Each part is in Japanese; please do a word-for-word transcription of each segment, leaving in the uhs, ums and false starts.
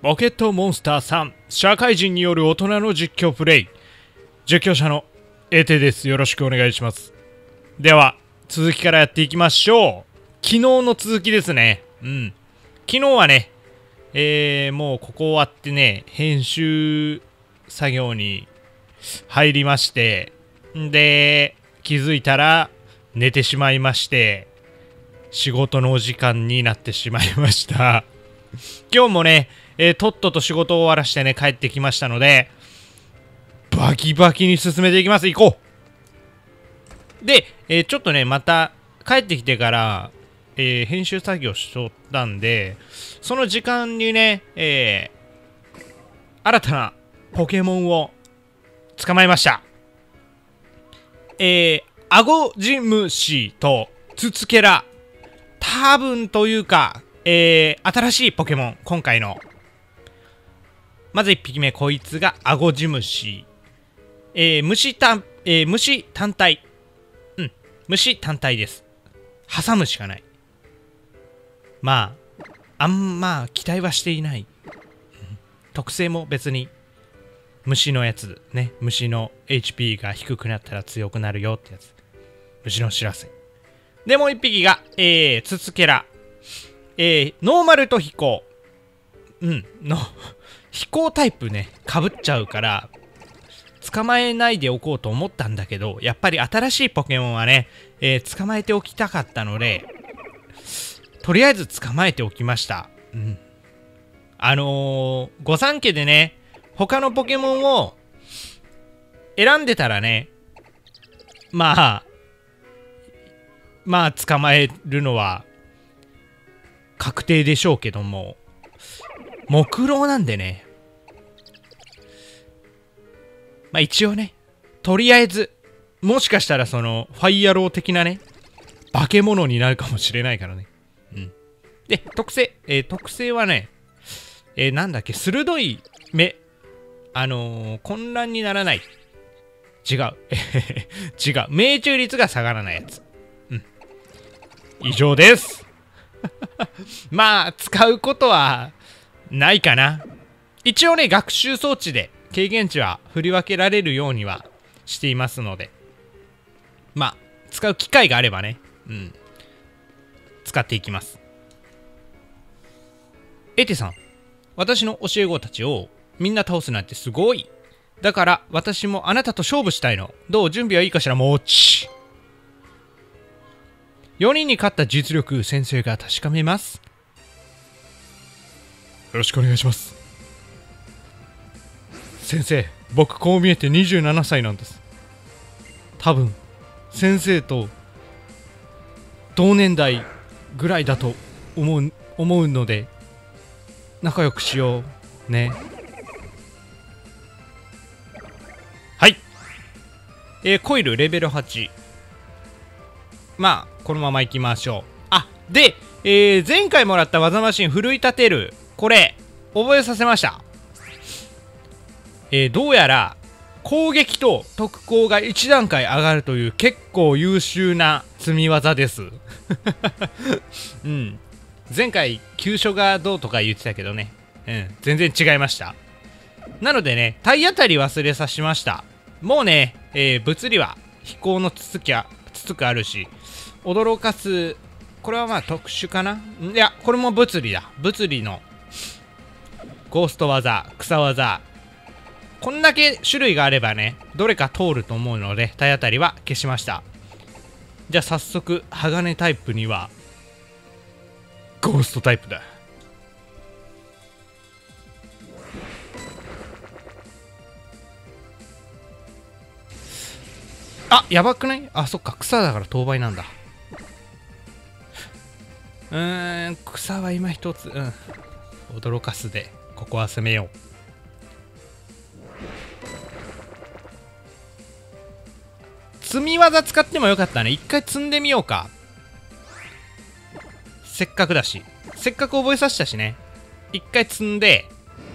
ポケットモンスターさん、社会人による大人の実況プレイ。実況者のエテです。よろしくお願いします。では続きからやっていきましょう。昨日の続きですね。うん昨日はね、えー、もうここ終わってね、編集作業に入りまして、んで気づいたら寝てしまいまして、仕事のお時間になってしまいました。今日もね、えー、とっとと仕事を終わらしてね、帰ってきましたので、バキバキに進めていきます。行こう。で、えー、ちょっとね、また帰ってきてから、えー、編集作業しとったんで、その時間にね、えー、新たなポケモンを捕まえました。えー、アゴジムシとツツケラ。多分というか、えー、新しいポケモン、今回の。まずいっぴきめ、こいつがアゴジムシ。えー、虫単、えー、虫単体。うん、虫単体です。挟むしかない。まあ、あんま期待はしていない。特性も別に、虫のやつね。虫の エイチピー が低くなったら強くなるよってやつ。虫の知らせ。で、もう一匹が、えー、ツツケラ。えー、ノーマルと飛行。うん、の、飛行タイプね、かぶっちゃうから、捕まえないでおこうと思ったんだけど、やっぱり新しいポケモンはね、えー、捕まえておきたかったので、とりあえず捕まえておきました。うん。あのー、御三家でね、他のポケモンを選んでたらね、まあ、まあ捕まえるのは確定でしょうけども、木狼なんでね、まあ一応ね、とりあえず、もしかしたらそのファイヤロー的なね、化け物になるかもしれないからね。うん。で、特性、えー、特性はね、えー、なんだっけ、鋭い目。あのー、混乱にならない。違う。違う。命中率が下がらないやつ。うん。以上です。まあ、使うことはないかな。一応ね、学習装置で経験値は振り分けられるようにはしていますので、まあ、使う機会があればね、うん。使っていきます。エテさん、私の教え子たちをみんな倒すなんてすごい。だから私もあなたと勝負したいの。どう？準備はいいかしら？もち。よにんに勝った実力、先生が確かめます。よろしくお願いします。先生、僕こう見えてにじゅうななさいなんです。多分先生と同年代ぐらいだと思う思うので、仲良くしようね。はい。えー、コイルレベルはち。まあこのままいきましょう。あ、で、えー、前回もらった技マシン奮い立てる、これ覚えさせました。えー、どうやら攻撃と特攻がいち段階上がるという結構優秀な積み技です。うん。前回急所がどうとか言ってたけどね、うん、全然違いました。なのでね、体当たり忘れさしました。もうね、えー、物理は飛行のつつきゃつつくあるし、驚かす、これはまあ特殊かな。いや、これも物理だ。物理のゴースト技、草技、こんだけ種類があればね、どれか通ると思うので体当たりは消しました。じゃあ早速鋼タイプにはゴーストタイプだ。あ、やばくない？あ、そっか、草だから当倍なんだ。うーん、草は今一つ、うん、驚かすでここは攻めよう。積み技使ってもよかったね。一回積んでみようか。せっかくだし、せっかく覚えさせたしね、一回積んで、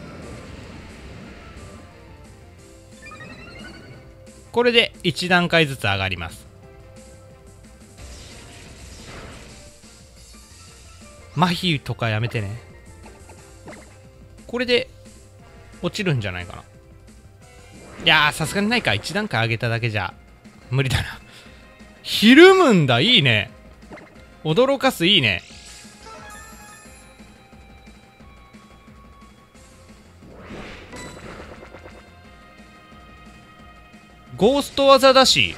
これでいち段階ずつ上がります。麻痺とかやめてね。 これで落ちるんじゃないかな。いやー、さすがにないか。いち段階上げただけじゃ無理だな。ひるむんだ。いいね。驚かす。いいね。ゴースト技だし、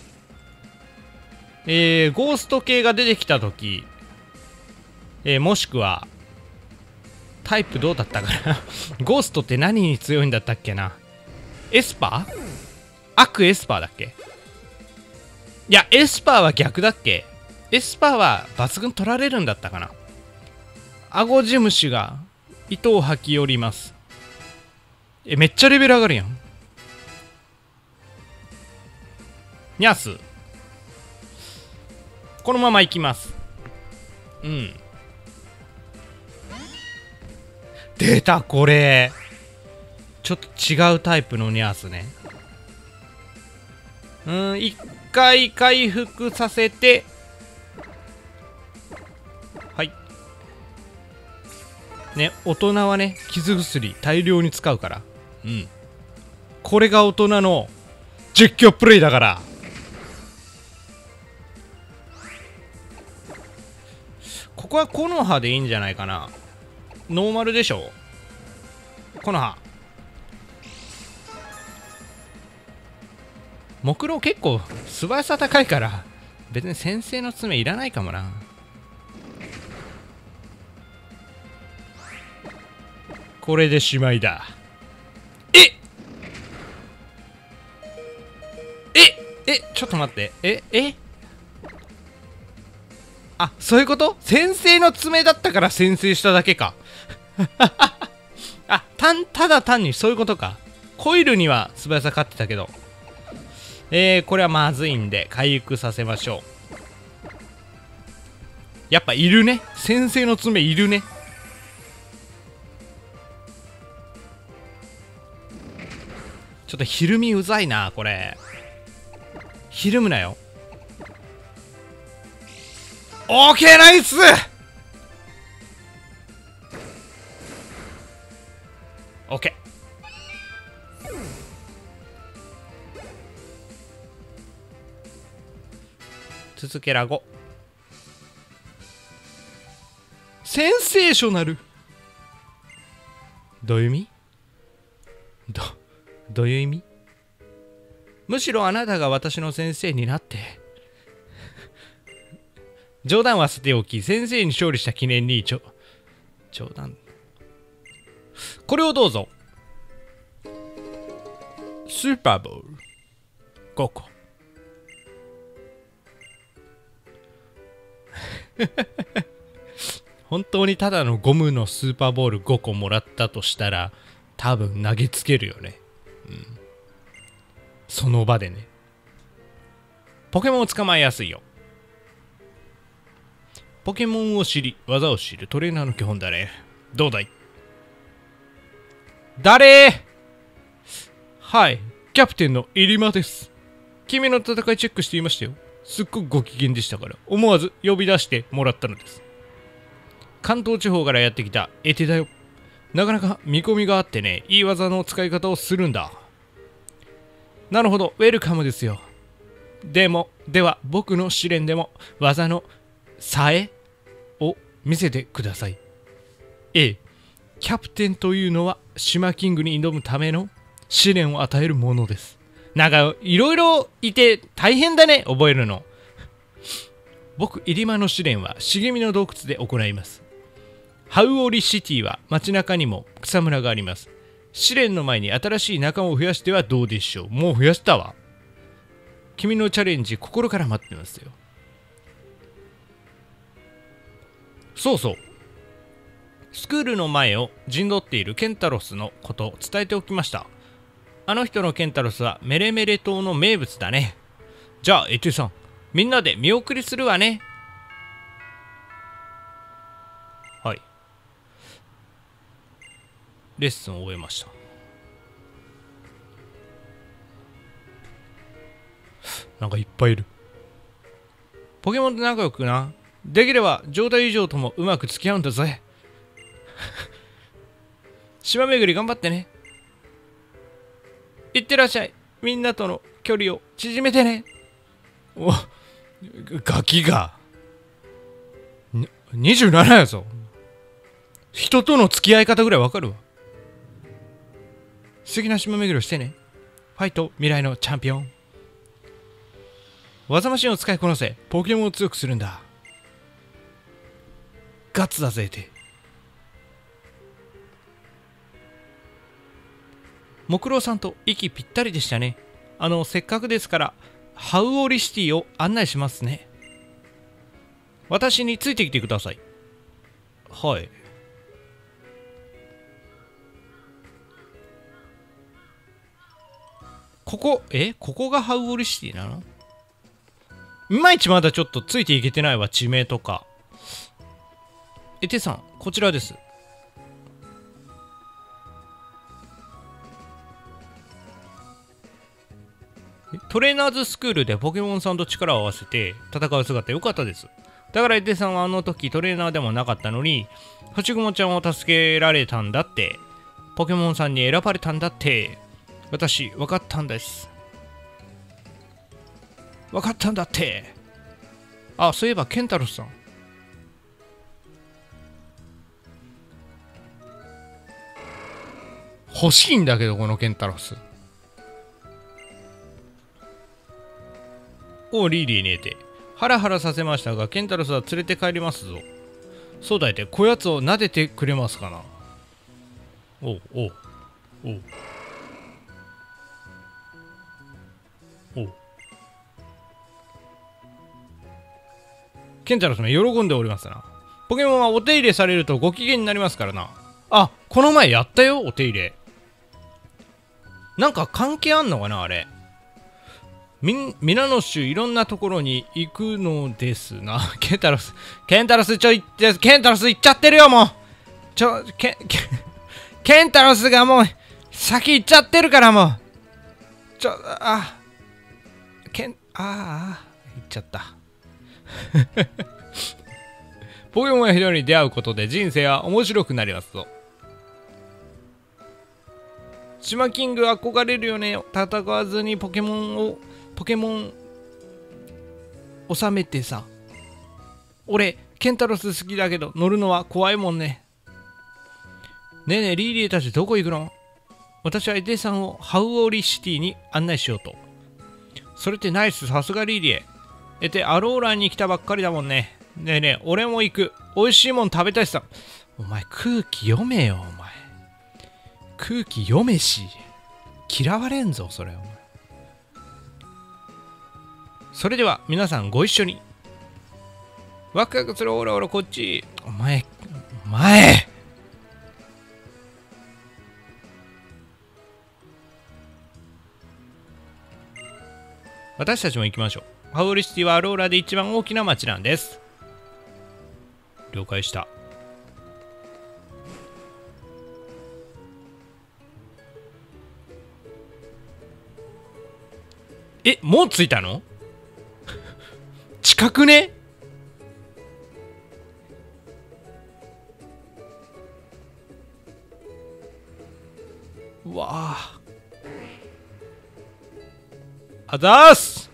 えー、ゴースト系が出てきたとき、えー、もしくはタイプどうだったかな。ゴーストって何に強いんだったっけな。エスパー？悪エスパーだっけ。いや、エスパーは逆だっけ。エスパーは抜群取られるんだったかな。アゴジムシが糸を吐き寄ります。え、めっちゃレベル上がるやん。ニャース。このまま行きます。うん。出た、これ。ちょっと違うタイプのニャースね。うん、一回回復させて。はい。ね、大人はね、傷薬大量に使うから。うん。これが大人の実況プレイだから。ここは木の葉でいいんじゃないかな。ノーマルでしょ。木の葉。木狼結構素早さ高いから別に先生の爪いらないかもな。これでしまいだ。えええちょっと待って。ええあ、そういうこと？先生の爪だったから先制しただけか。あ、たん、ただ単にそういうことか。コイルには素早さ勝ってたけど。えー、これはまずいんで回復させましょう。やっぱいるね。先生の爪いるね。ちょっとひるみうざいな、これ。ひるむなよ。オーケー、ナイス。オーケー。続けらご。センセーショナル。どういう意味？ど、どういう意味？むしろあなたが私の先生になって冗談はさておき、先生に勝利した記念にちょ冗談これをどうぞ。スーパーボールごこ。本当にただのゴムのスーパーボールごこもらったとしたら多分投げつけるよね。うん。その場でね。ポケモンを捕まえやすいよ。ポケモンを知り、技を知るトレーナーの基本だね。どうだい？誰？はい、キャプテンの入間です。君の戦いチェックしていましたよ。すっごくご機嫌でしたから思わず呼び出してもらったのです。関東地方からやってきたエテだよ。なかなか見込みがあってね、いい技の使い方をするんだ。なるほど、ウェルカムですよ。でも、では僕の試練でも技のさえを見せてください。ええ、キャプテンというのは島キングに挑むための試練を与えるものです。なんかいろいろいて大変だね、覚えるの。僕、入間の試練は茂みの洞窟で行います。ハウオリシティは街中にも草むらがあります。試練の前に新しい仲間を増やしてはどうでしょう。もう増やしたわ。君のチャレンジ心から待ってますよ。そうそう。スクールの前を陣取っているケンタロスのことを伝えておきました。あの人のケンタロスはメレメレ島の名物だね。じゃあエテュさん、みんなで見送りするわね。はい。レッスンを終えました。なんかいっぱいいる。ポケモンと仲良くな。できれば状態以上ともうまく付き合うんだぜ。 島巡り頑張ってね。いってらっしゃい。みんなとの距離を縮めてね。お、ガキが。にじゅうななやぞ。人との付き合い方ぐらいわかるわ。素敵な島巡りをしてね。ファイト、未来のチャンピオン。技マシンを使いこなせ。ポケモンを強くするんだ。ガッツだぜって。木郎さんと息ぴったりでしたね。あの、せっかくですから、ハウオリシティを案内しますね。私についてきてください。はい。ここ、えここがハウオリシティなの？いまいちまだちょっとついていけてないわ、地名とか。え、てさん、こちらです。トレーナーズスクールでポケモンさんと力を合わせて戦う姿良かったです。だからエテさんはあの時トレーナーでもなかったのに、星雲ちゃんを助けられたんだって。ポケモンさんに選ばれたんだって。私、分かったんです。分かったんだって。あ、そういえばケンタロスさん。欲しいんだけど、このケンタロス。おう、リーリーにえて。ハラハラさせましたが、ケンタロスは連れて帰りますぞ。そうだいて、こやつを撫でてくれますかな。おう、おう、おう。おう。ケンタロスも喜んでおりますな。ポケモンはお手入れされるとご機嫌になりますからな。あ、この前やったよ、お手入れ。なんか関係あんのかな、あれ。み、皆の種いろんなところに行くのですな。ケンタロス、ケンタロスちょいって、ケンタロス行っちゃってるよ、もう。ちょ、ケン、ケン、ケンタロスがもう、先行っちゃってるからもう。ちょ、あ、ケン、ああ、行っちゃった。ポケモンやヒドに出会うことで人生は面白くなりますぞ。島キング憧れるよね。戦わずにポケモンをポケモン収めてさ。俺ケンタロス好きだけど乗るのは怖いもんね。ねえねえ、リーリーたちどこ行くの？私はエテさんをハウオリシティに案内しようと。それってナイス、さすがリーリー。エテアローラに来たばっかりだもんね。ねえねえ、俺も行く。美味しいもん食べたいしさ。お前空気読めよ、お前。空気読めし。嫌われんぞ、それ。お前。それでは皆さんご一緒に。ワクワクする、オラオラこっち。お前、お前。私たちも行きましょう。ハウオリシティはアローラで一番大きな町なんです。了解した。え、もう着いたの？近くね？うわあ。あざーす。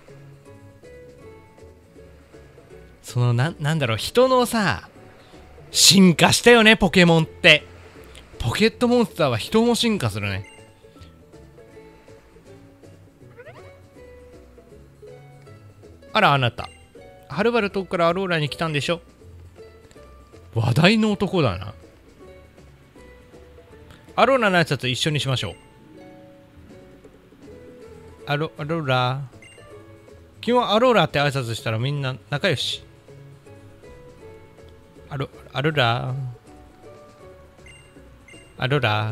そのな、なんだろう、人のさ、進化したよね、ポケモンって。ポケットモンスターは人も進化するね。あら、あなた。はるばる遠くからアローラに来たんでしょ。話題の男だな。アローラの挨拶一緒にしましょう。アロ、アローラ。君はアローラって挨拶したらみんな仲良し。アロ、アローラ。アローラ。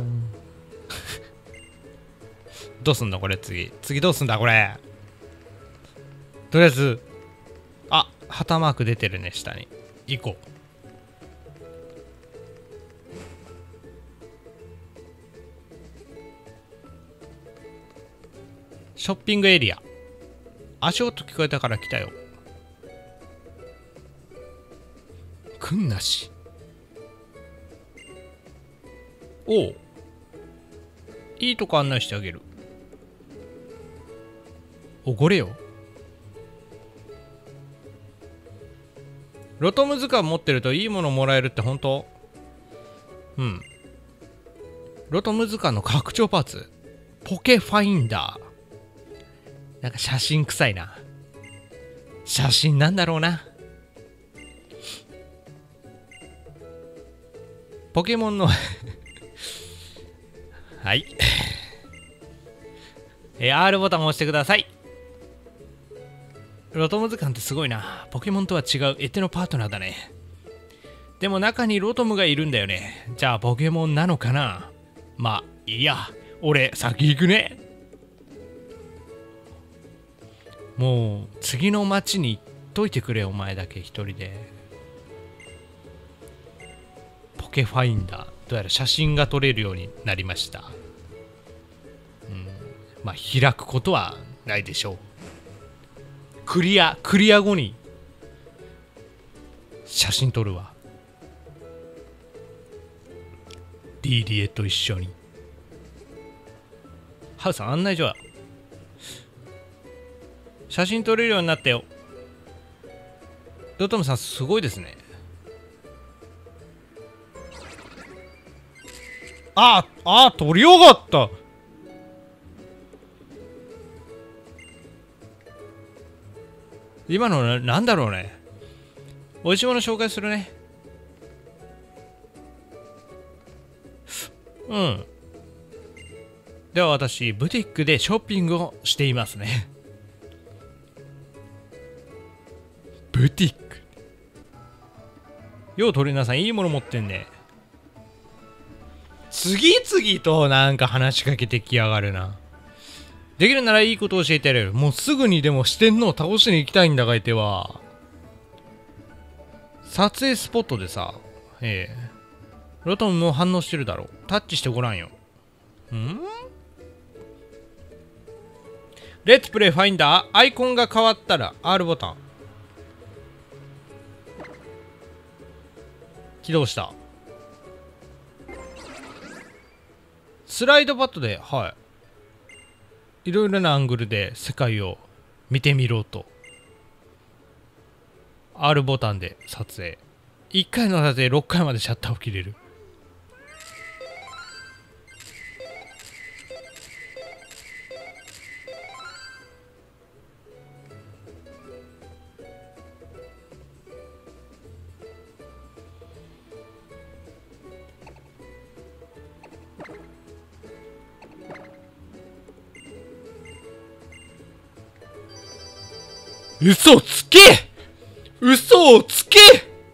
どうすんだこれ次。次どうすんだこれ。とりあえず、あ、旗マーク出てるね、下に。行こう。ショッピングエリア。足音聞こえたから来たよ。来んなし。おう。 いいとこ案内してあげる。おごれよ。ロトム図鑑持ってるといいものもらえるって本当？うん。ロトム図鑑の拡張パーツ。ポケファインダー。なんか写真臭いな。写真なんだろうな。ポケモンのはい。えー、R ボタンを押してください。ロトム図鑑ってすごいな。ポケモンとは違うエテのパートナーだね。でも中にロトムがいるんだよね。じゃあポケモンなのかな。まあいいや。俺先行くね。もう次の町に行っといてくれ、お前だけ一人で。ポケファインダー。どうやら写真が撮れるようになりました。うん。まあ開くことはないでしょう。クリア、クリア後に写真撮るわ。リリエと一緒に。ハウさん案内所は写真撮れるようになったよ。ロトムさんすごいですね。ああ、撮りよがった。今のな、なんだろうね。美味しいもの紹介するね。うん。では私、ブティックでショッピングをしていますね。ブティック。ようトレーナーさん、いいもの持ってんね。次々となんか話しかけてきやがるな。できるならいいことを教えてやれる。もうすぐにでも四天王を倒しに行きたいんだがいては。撮影スポットでさ、ええ。ロトムも反応してるだろう。タッチしてごらんよ。ん？レッツプレイファインダー。アイコンが変わったら R ボタン。起動した。スライドパッドで、はい。いろいろなアングルで世界を見てみろと。R ボタンで撮影。いっかいの撮影ろっかいまでシャッターを切れる。嘘つけ！嘘をつけ！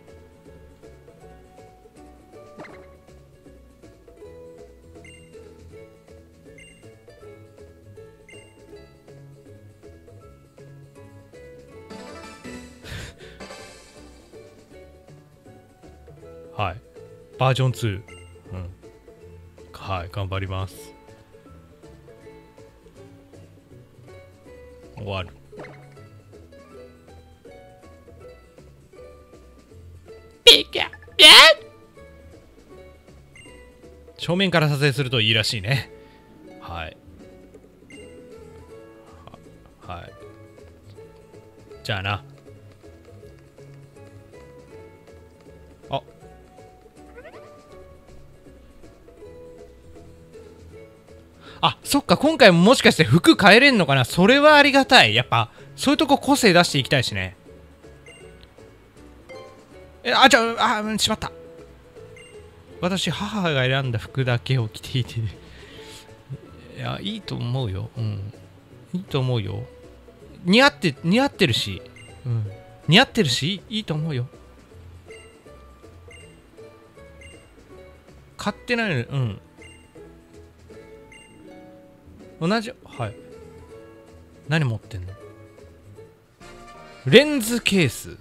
はい。バージョンツー。うん。はい、頑張ります。終わる。正面から撮影するといいらしいね。はい。は、はい。じゃあな。あ。あ、そっか、今回ももしかして服変えれんのかな。それはありがたい。やっぱ、そういうとこ個性出していきたいしね。え、あ、じゃあ、あ、しまった。私、母が選んだ服だけを着ていて、いや、いいと思うよ。うん。いいと思うよ。似合って、似合ってるし。うん。似合ってるし、いいと思うよ。買ってないの、うん。同じ、はい。何持ってんの？レンズケース。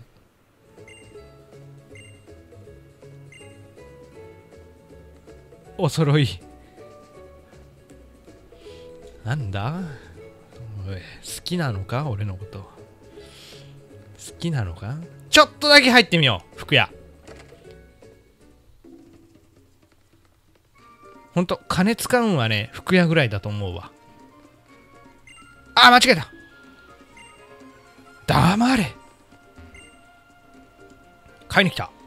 お揃い。なんだ？おい、好きなのか？俺のこと。好きなのか？ちょっとだけ入ってみよう、服屋。 ほんと、金使うんはね、服屋ぐらいだと思うわ。あー、間違えた。黙れ。買いに来た。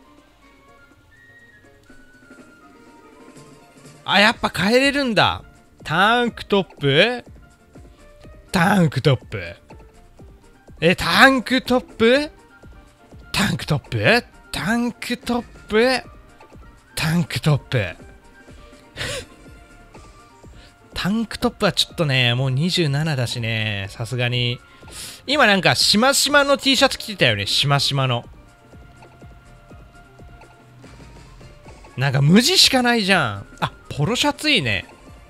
あ、やっぱ変えれるんだ。タンクトップタンクトップ。え、タンクトップタンクトップタンクトップタンクトップタンクトップはちょっとね、もうにじゅうななだしね、さすがに。今なんか、しましまの T シャツ着てたよね、しましまの。なんか無地しかないじゃん。あ、ポロシャツいいね。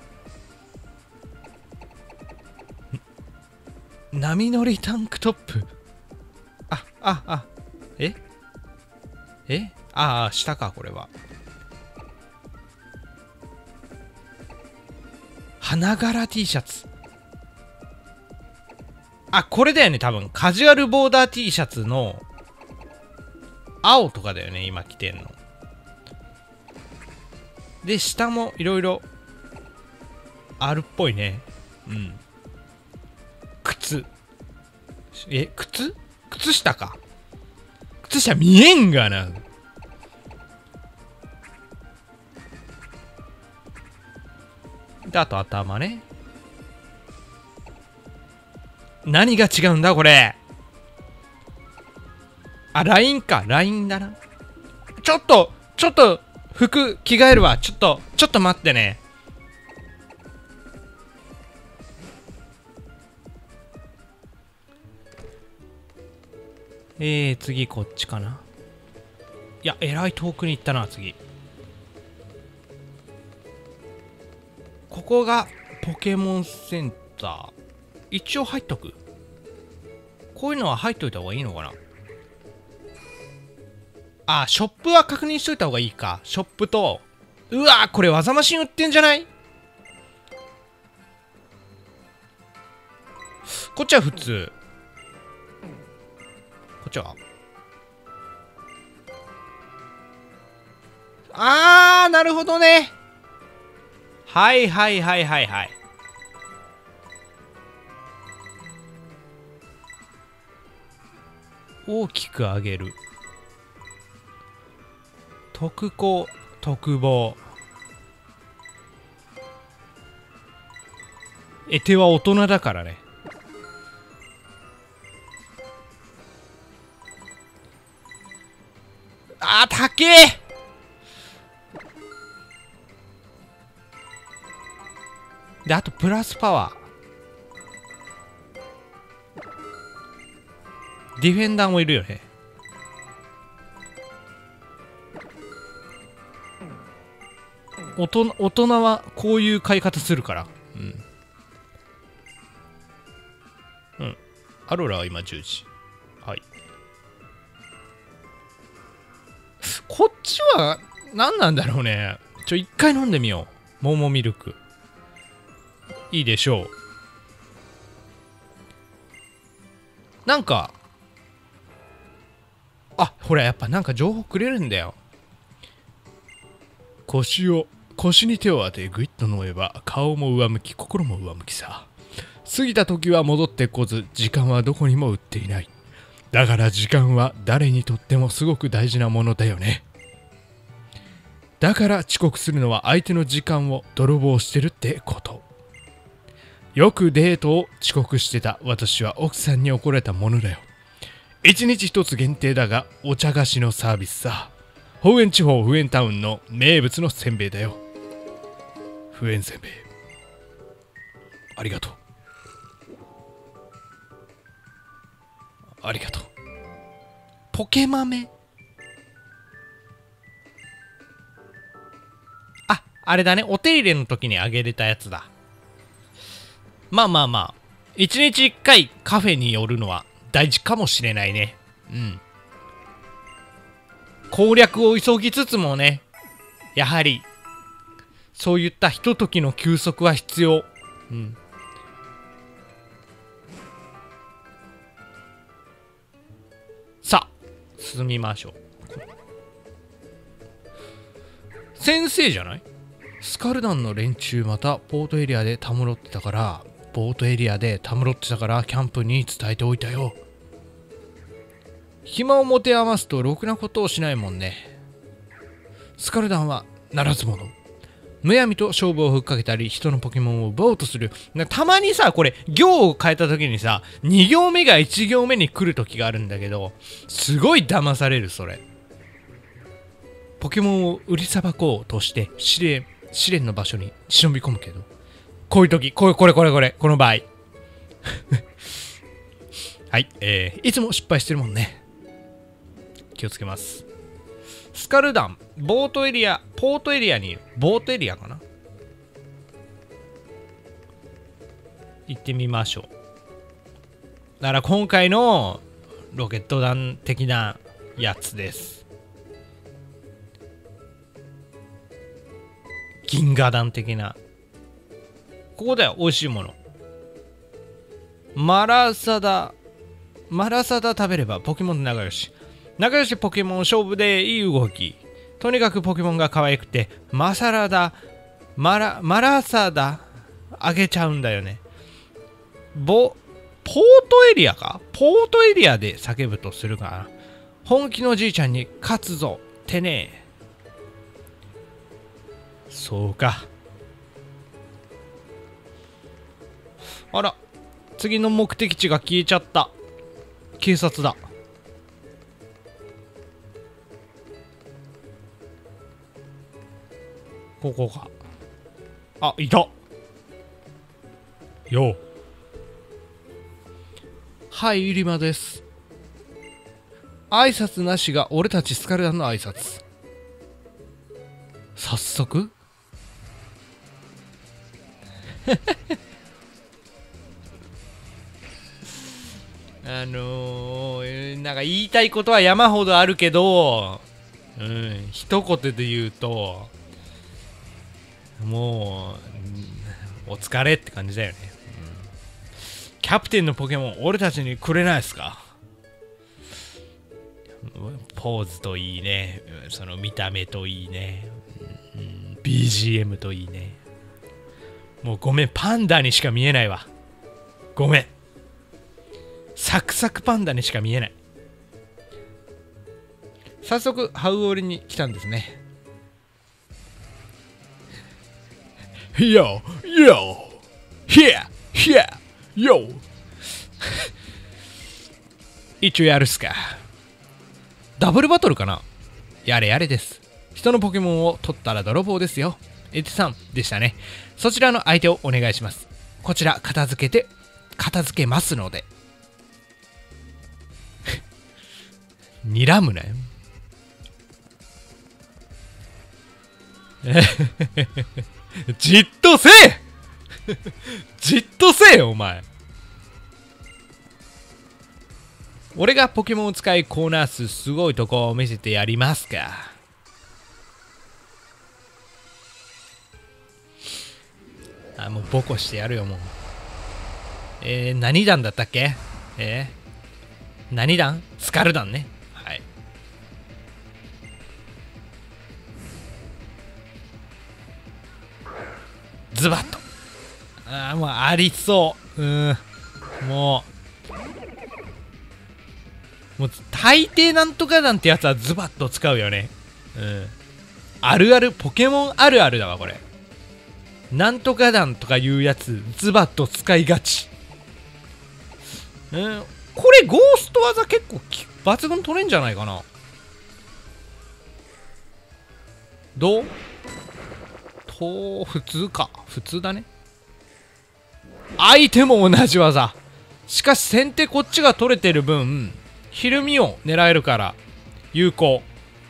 波乗りタンクトップ。あ、あ、あ、ええああ、下か、これは。花柄 T シャツ。あ、これだよね、多分。カジュアルボーダー T シャツの、青とかだよね、今着てんの。で、下もいろいろ、あるっぽいね。うん。靴。え、靴靴下か。靴下見えんがな。で、あと頭ね。何が違うんだこれ。あ、ラインか。ラインだな。ちょっと、ちょっと、服着替えるわ。ちょっと、ちょっと待ってね。えー、次こっちかな。いや、えらい遠くに行ったな、次。ここがポケモンセンター。一応入っとく。こういうのは入っといた方がいいのかな。あ、ショップは確認しといた方がいいか。ショップと、うわー、これ技マシン売ってんじゃない？こっちは普通。こっちはあー、なるほどね。はいはいはいはいはい。大きく上げる。特攻、特防。えては大人だからね。あー、高え。で、あとプラスパワー。ディフェンダーもいるよね。大人、大人はこういう買い方するから。うん。うん。アロラは今じゅうじ。はい。こっちは何なんだろうね。ちょ、一回飲んでみよう。モモミルク。いいでしょう。なんか、あ、ほら、やっぱなんか情報くれるんだよ。腰を、腰に手を当てぐいっと飲めば、顔も上向き、心も上向きさ。過ぎた時は戻ってこず、時間はどこにも売っていない。だから時間は誰にとってもすごく大事なものだよね。だから遅刻するのは相手の時間を泥棒してるってこと。よくデートを遅刻してた私は奥さんに怒られたものだよ。一日一つ限定だがお茶菓子のサービスさ。宝園地方フエンタウンの名物のせんべいだよ。フエンせんべい。ありがとう。ありがとう。ポケ豆。あ、あれだね。お手入れの時にあげれたやつだ。まあまあまあ。一日一回カフェに寄るのは大事かもしれないね。うん。攻略を急ぎつつもね、やはり、そういったひとときの休息は必要。うん。さあ、進みましょう。先生じゃない？ スカルダンの連中またポートエリアでたむろってたからポートエリアでたむろってたからキャンプに伝えておいたよ。暇を持て余すとろくなことをしないもんね。スカルダンはならず者。むやみと勝負をふっかけたり人のポケモンを奪おうとする。たまにさこれ行を変えた時にさに行目がいち行目に来る時があるんだけどすごい騙される。それポケモンを売りさばこうとして試練試練の場所に忍び込むけどこういう時これこれこれこれこの場合はいえー、いつも失敗してるもんね。気をつけます。スカルダンボートエリアポートエリアにいる。ボートエリアかな。行ってみましょう。だから今回のロケット弾的なやつです。銀河弾的な。ここだよ美味しいもの。マラサダマラサダ食べればポケモンと仲良し。仲良しポケモン勝負でいい動き。とにかくポケモンが可愛くてマサラダマラマラサダあげちゃうんだよね。ボポートエリアかポートエリアで叫ぶとするかな。本気のじいちゃんに勝つぞってね。そうか。あら次の目的地が消えちゃった。警察だ。ここか。あ、いたよ。はいゆりまです。挨拶なしが俺たちスカルダンの挨拶。早速あのー、なんか言いたいことは山ほどあるけど、うん、一言で言うともうお疲れって感じだよね、うん、キャプテンのポケモン俺たちにくれないですか。ポーズといいね、その見た目といいね、うん、ビージーエム といいね。もうごめんパンダにしか見えないわ。ごめんサクサクパンダにしか見えない。早速ハウオリに来たんですね。Yo, yo, here, here, yo 一応やるっすか。ダブルバトルかな。やれやれです。人のポケモンを取ったら泥棒ですよ。エテさんでしたね。そちらの相手をお願いします。こちら片付けて片付けますので睨むなよじっとせえじっとせえお前。俺がポケモンを使いコーナー数すごいとこを見せてやりますか。あ、もうボコしてやるよもう。えー、何弾だったっけ。えー、何弾スカル弾ね。はい。ズバッと。ああ、もうありそう。うん。もう。もう大抵なんとか弾ってやつはズバッと使うよね。うん。あるある、ポケモンあるあるだわ、これ。なんとか弾とかいうやつ、ズバッと使いがち。うん。これ、ゴースト技結構抜群取れんじゃないかな。どうと、普通か。普通だね。相手も同じ技。しかし先手こっちが取れてる分、ひるみを狙えるから有効。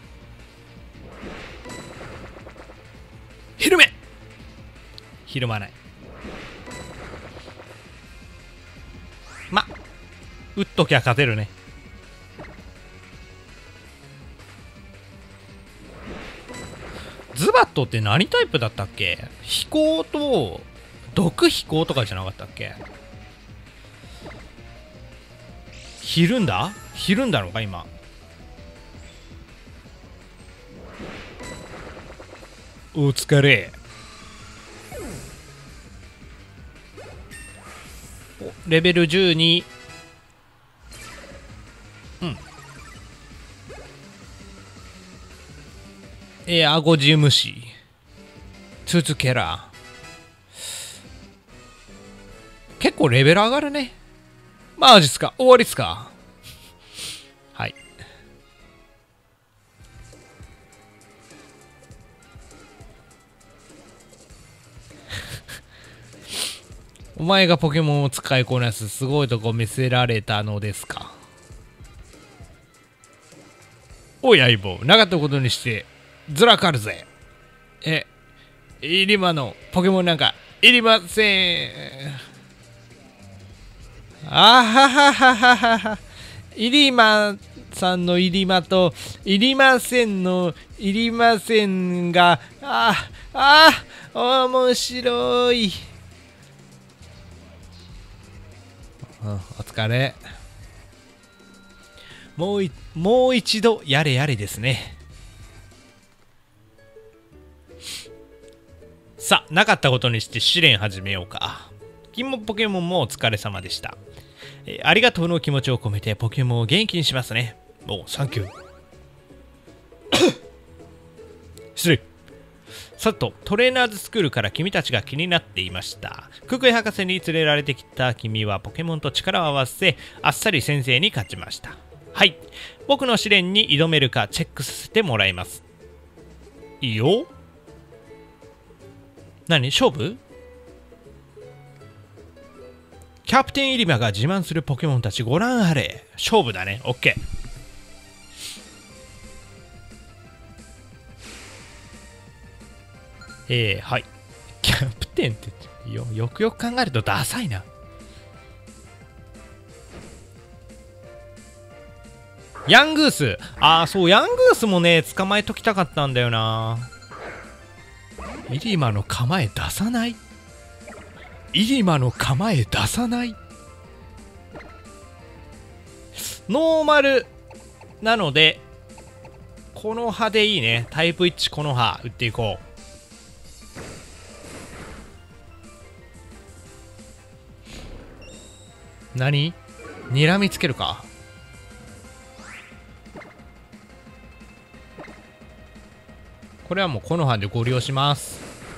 ひるめひるまない。ま打っときゃ勝てるね。ズバットって何タイプだったっけ。飛行と毒飛行とかじゃなかったっけ。ひるんだひるんだのか今。お疲れ。 レベルじゅうに。うん。えー、アゴジムシ。ツーツケラー。結構レベル上がるね。マジっすか？終わりっすか？はい。お前がポケモンを使いこなすすごいとこ見せられたのですか？おい相棒、なかったことにしてずらかるぜ。え、今のポケモンなんかいりません。あはははははは。いりまさんのいりまといりませんのいりませんが、ああ面白い。お疲れ。もういもう一度やれやれですね。さあ、なかったことにして試練始めようか。金もポケモンもお疲れ様でした。えー、ありがとうの気持ちを込めてポケモンを元気にしますね。おう、サンキュー。失礼。さと、トレーナーズスクールから君たちが気になっていました。ククイ博士に連れられてきた君はポケモンと力を合わせ、あっさり先生に勝ちました。はい。僕の試練に挑めるかチェックさせてもらいます。いいよ。何？勝負？キャプテンイリマが自慢するポケモンたちご覧あれ。勝負だね。オッケー。えー、はい。キャプテンってよ、よくよく考えるとダサいな。ヤングース。ああ、そう、ヤングースもね、捕まえときたかったんだよな。イリマの構え出さない？イリマの構え出さない？ノーマルなので、この葉でいいね。タイプいちこの葉打っていこう。何？睨みつけるか？これはもうこの葉でご利用します。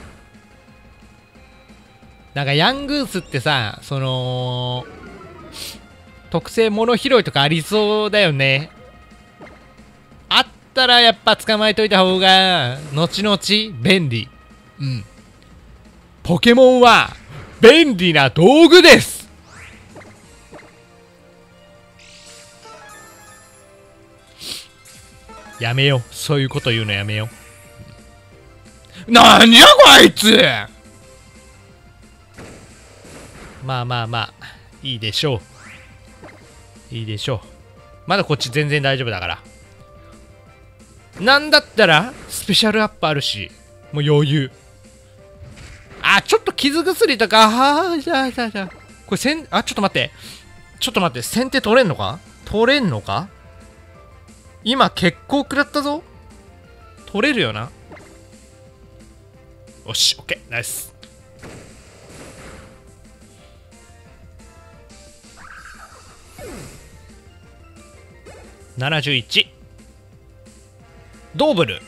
なんかヤングースってさ、その特製物拾いとかありそうだよね。あったらやっぱ捕まえといた方が後々便利。うん。ポケモンは便利な道具です。やめよう。そういうこと言うのやめよう。なにやこいつ。まあまあまあいいでしょう。いいでしょう。まだこっち全然大丈夫だから。なんだったらスペシャルアップあるし、もう余裕。あ、ちょっと傷薬とか。はあ、じゃあじゃあじゃあこれせん、あ、ちょっと待ってちょっと待って、先手取れんのか？取れんのか？今結構食らったぞ。取れるよな。よし、オッケー、ナイス。ななじゅういち。ドーブル。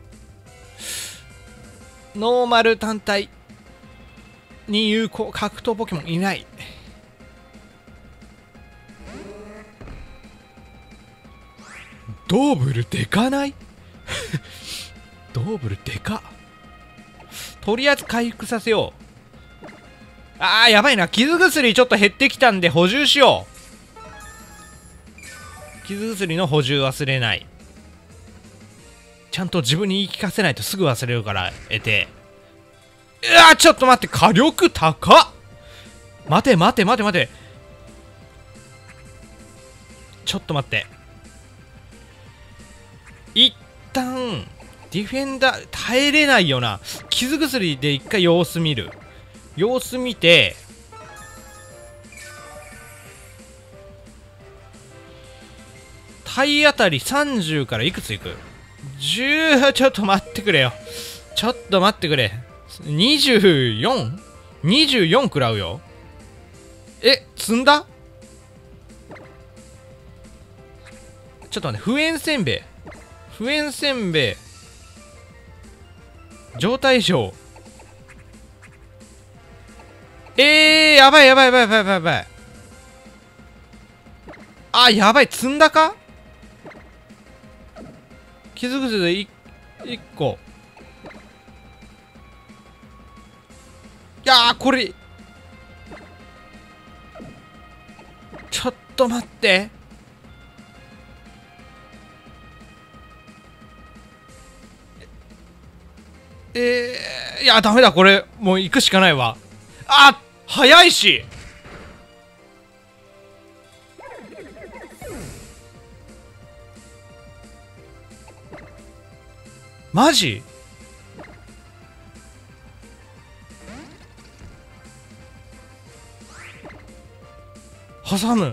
ノーマル単体に有効格闘ポケモンいない。ドーブルでかない？ドーブルでかっ。とりあえず回復させよう。あーやばいな。傷薬ちょっと減ってきたんで補充しよう。傷薬の補充忘れない。ちゃんと自分に言い聞かせないとすぐ忘れるから得て。うわーちょっと待って、火力高っ。待て待て待て待て。ちょっと待って、一旦ディフェンダー耐えれないよな。傷薬で一回様子見る。様子見て、体当たりさんじゅうからいくついく？ じゅう。 ちょっと待ってくれよ。ちょっと待ってくれ。にじゅうよん？ にじゅうよん 食らうよ。 え、積んだ？ちょっと待って、不塩せんべい。不塩せんべい。状態異常。えー、やばいやばいやばいやばいやばい。あ、やばい、積んだか？傷口でい一個。いやー、これ。ちょっと待って。えー、いや、ダメだ、これ。もう行くしかないわ。あ、早いし。マジ？挟む。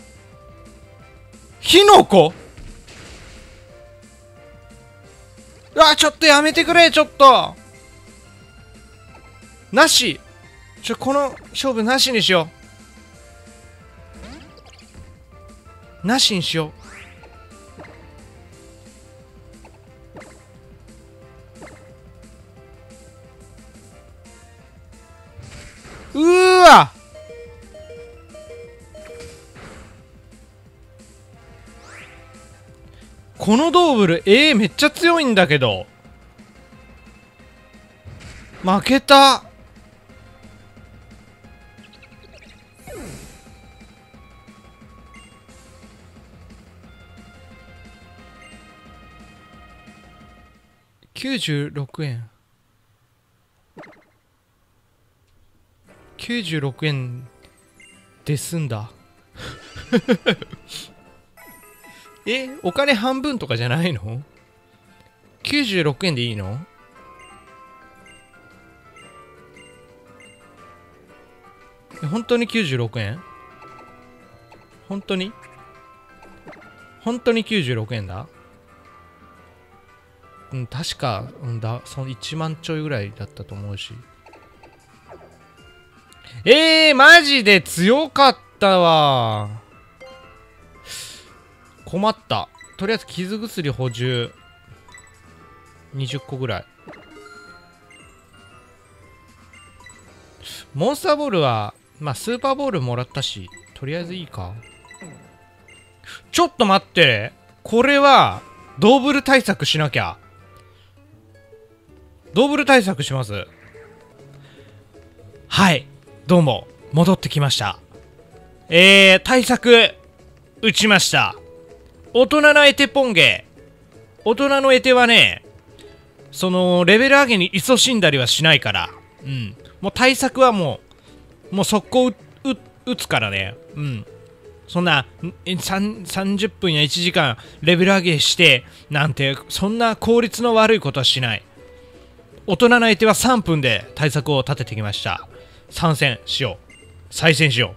火の粉？うわ、ちょっとやめてくれ、ちょっと。なし。ちょ、この勝負なしにしよう。なしにしよう。うーわ。このドーブル、えー、めっちゃ強いんだけど。負けた。きゅうじゅうろくえん。きゅうじゅうろくえんで済んだ。え、お金半分とかじゃないの？ きゅうじゅうろく 円でいいの？本当にきゅうじゅうろくえん？本当に本当にきゅうじゅうろくえんだ。うん、確か、うんだ、そのいちまんちょいぐらいだったと思うし。えー、マジで強かったわ。困った。とりあえず傷薬補充。にじゅっこぐらい。モンスターボールは、まあ、スーパーボールもらったし、とりあえずいいか。ちょっと待って。これは、ドーブル対策しなきゃ。ドーブル対策します。はい。どうも、戻ってきました。えー、対策、打ちました。大人のエテポンゲ。大人のエテはね、その、レベル上げに勤しんだりはしないから。うん。もう対策はもう、もう速攻打つからね。うん。そんな、さんじゅっぷんやいちじかんレベル上げして、なんて、そんな効率の悪いことはしない。大人の相手はさんぷんで対策を立ててきました。参戦しよう。再戦しよ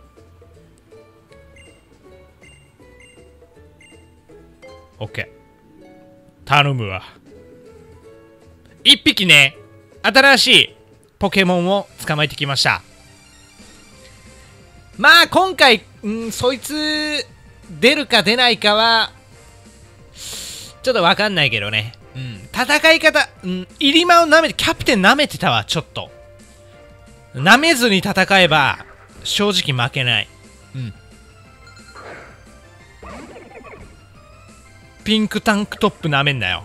う。OK。頼むわ。いっぴきね、新しいポケモンを捕まえてきました。まあ今回、んそいつ出るか出ないかはちょっとわかんないけどね。うん、戦い方、うん、入り間を舐めて、キャプテン舐めてたわ。ちょっと舐めずに戦えば正直負けない。うん、ピンクタンクトップ舐めんなよ。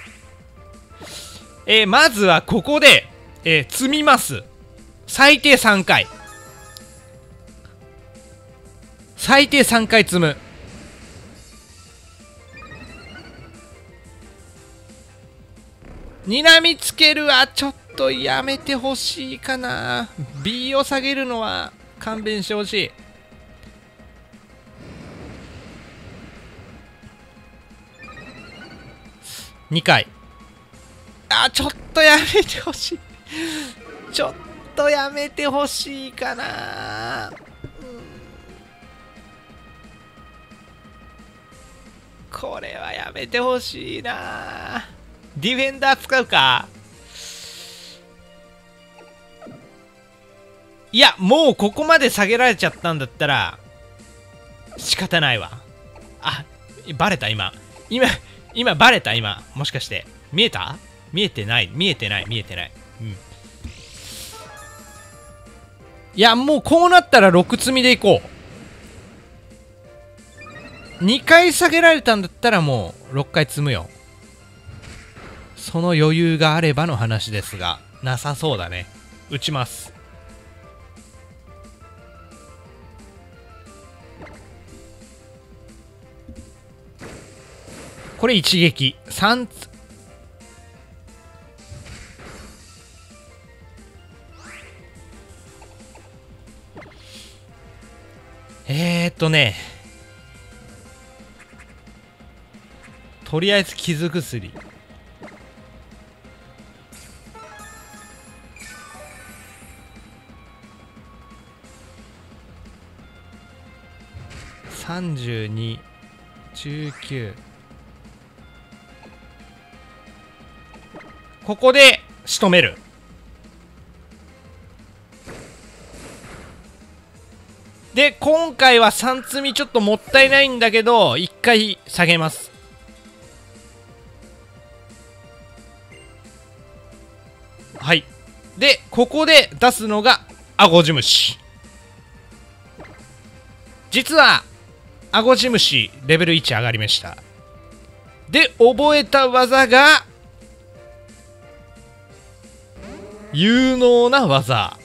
えー、まずはここで、えー、積みます。最低さんかい。最低さんかい積む。睨みつけるはちょっとやめてほしいかな。 B を下げるのは勘弁してほしい。にかい。あ、ちょっとやめてほしい。ちょっとやめてほしいかな。これはやめてほしいな。ディフェンダー使うか。 いや、もうここまで下げられちゃったんだったら仕方ないわ。あ、バレた今。今、今バレた今。もしかして。見えた？見えてない。見えてない。見えてない。うん。いや、もうこうなったらろく積みでいこう。にかい下げられたんだったらもうろっかい積むよ。その余裕があればの話ですが、なさそうだね。打ちます。これ一撃さんつ。えーっとねとりあえず傷薬さんじゅうに、じゅうきゅう、ここで仕留める。で今回はさん積みちょっともったいないんだけどいっかい下げます。はい。でここで出すのがアゴジムシ。実はアゴジムシレベルいち上がりました。で覚えた技が有能な技、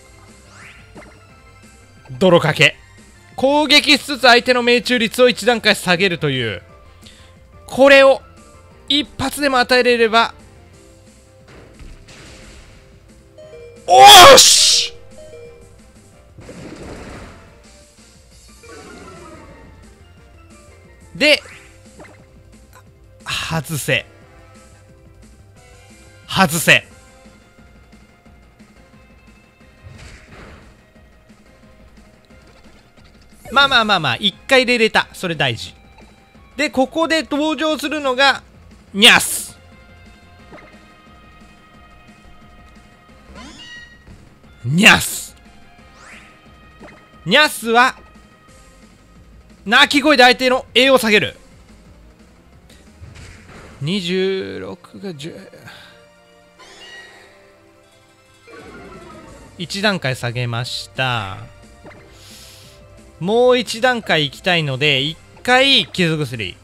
泥かけ。攻撃しつつ相手の命中率をいち段階下げるという、これを一発でも与えれれば、おーしで外せ外せまあまあまあまあいっかいで入れた。それ大事で、ここで登場するのがニャス。ニャスニャスは鳴き声で相手の栄養を下げる。にじゅうろくがじゅう、いち段階下げました。もういち段階行きたいのでいっかい傷薬。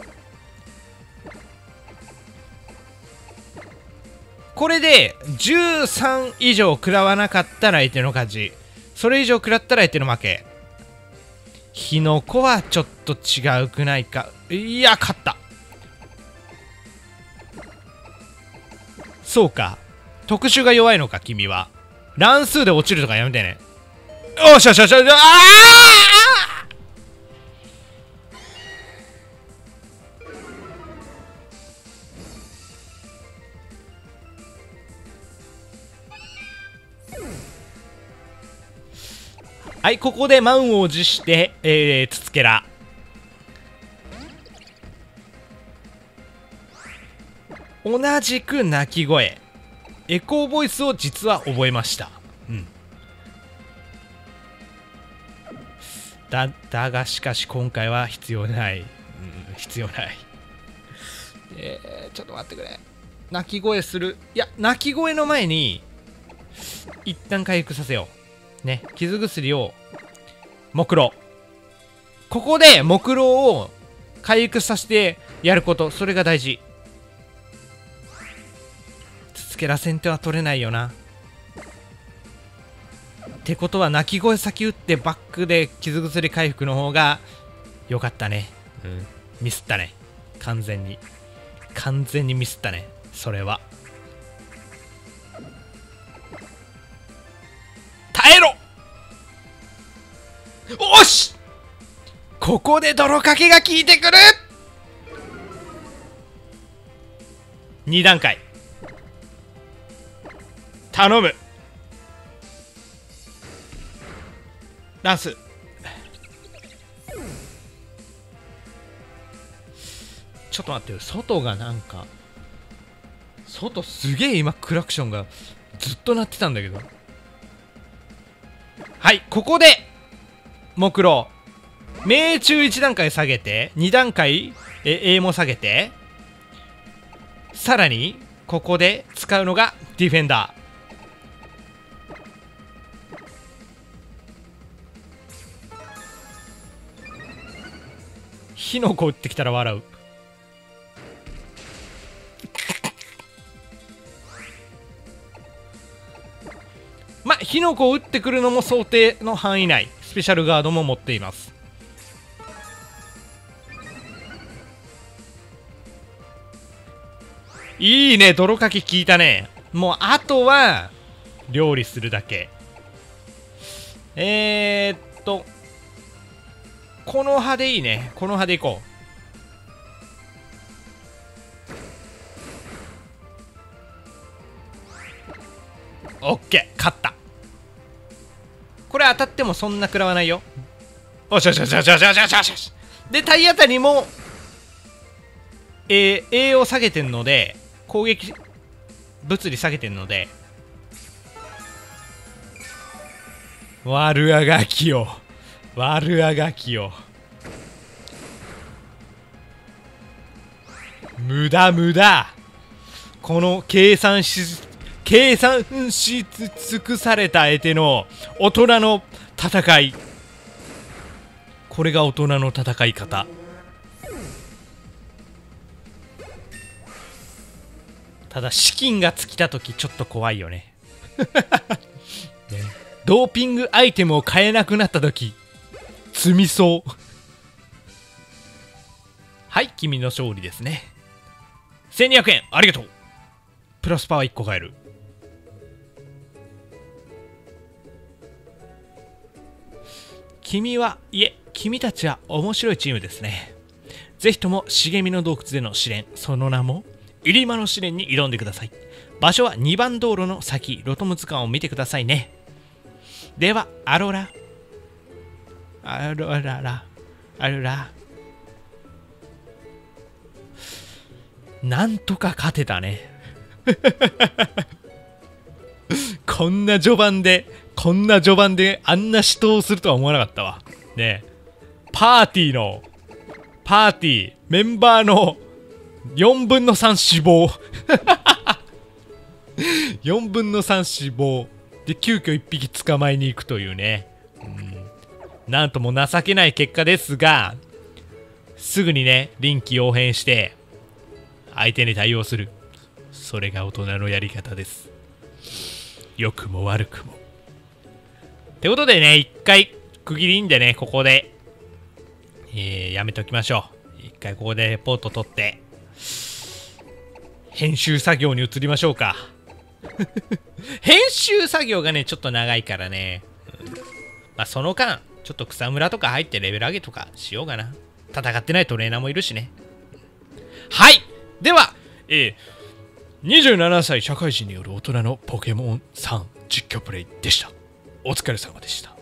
これでじゅうさん以上食らわなかったら相手の勝ち、それ以上食らったら相手の負け。火の粉はちょっと違うくないか。いや勝った。そうか、特殊が弱いのか君は。乱数で落ちるとかやめてね。おしゃしゃしゃ、ああはい、ここで満を持して、えー、つつけら。同じく鳴き声。エコーボイスを実は覚えました。うん。だ、だがしかし今回は必要ない。うん、必要ない。えー、ちょっと待ってくれ。鳴き声する。いや、鳴き声の前に、一旦回復させよう。ね、傷薬を、木狼。ここで木狼を回復させてやること、それが大事。つつけら先手は取れないよな。ってことは鳴き声先打ってバックで傷薬回復の方が良かったね。うん、ミスったね。完全に完全にミスったね。それは耐えろ。おし、ここで泥かけが効いてくる。に段階頼む。ランス。ちょっと待ってよ、外がなんか外すげえ今クラクションがずっと鳴ってたんだけど。 はい、ここで木狼命中いち段階下げてに段階え A も下げて、さらにここで使うのがディフェンダー。火の粉打ってきたら笑う。まあ火の粉を打ってくるのも想定の範囲内。スペシャルガードも持っています。いいね、泥かき効いたね。もうあとは料理するだけ。えー、っとこの葉でいいね。この葉でいこう。オッケー、勝った。これ当たってもそんな食らわないよ。おしよしよしよしよしよしよしよし。で体当たりも、えー、栄養下げてんので、攻撃物理下げてんので、悪あがきよ、悪あがきよ。無駄無駄。この計算し計算し尽くされた得手の大人の戦い。これが大人の戦い方。ただ資金が尽きた時ちょっと怖いよね。ね、ドーピングアイテムを買えなくなった時積みそう。はい、君の勝利ですね。せんにひゃくえんありがとう。プラスパワーいっこ買える。君はいえ君たちは面白いチームですね。ぜひとも茂みの洞窟での試練、その名も入間の試練に挑んでください。場所はにばん道路の先、ロトム図鑑を見てくださいね。ではアロラアロララアロラ。なんとか勝てたね。こんな序盤でこんな序盤であんな死闘をするとは思わなかったわね。えパーティーのパーティーメンバーのよんぶんのさん死亡。よんぶんのさん死亡で急遽いっぴき捕まえに行くというね、うん、なんとも情けない結果ですが、すぐにね臨機応変して相手に対応する。それが大人のやり方です。良くも悪くも。ってことでね、一回区切りいいんでね、ここで、えー、やめておきましょう。一回ここでレポート取って編集作業に移りましょうか。編集作業がねちょっと長いからね、うん、まあその間ちょっと草むらとか入ってレベル上げとかしようかな。戦ってないトレーナーもいるしね。はい、では、えー、にじゅうななさい社会人による大人のポケモンさん実況プレイでした。お疲れ様でした。